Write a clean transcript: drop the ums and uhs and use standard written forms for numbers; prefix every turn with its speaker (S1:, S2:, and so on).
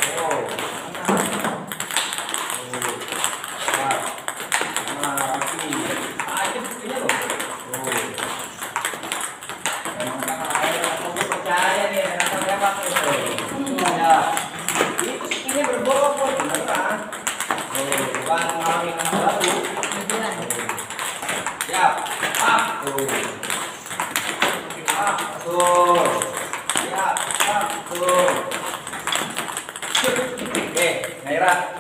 S1: Oh. Siap. Nah, rapi. Itu buktinya loh. Oh. Memang karena air aku percaya nih, kenapa saya pakai itu. Ya. Itu buktinya berbobot beneran. Oh, bukan mengalami yang baru. Siap. Up. Tuh. Up. Tuh. Siap. Up. Tuh. Oke, Naira.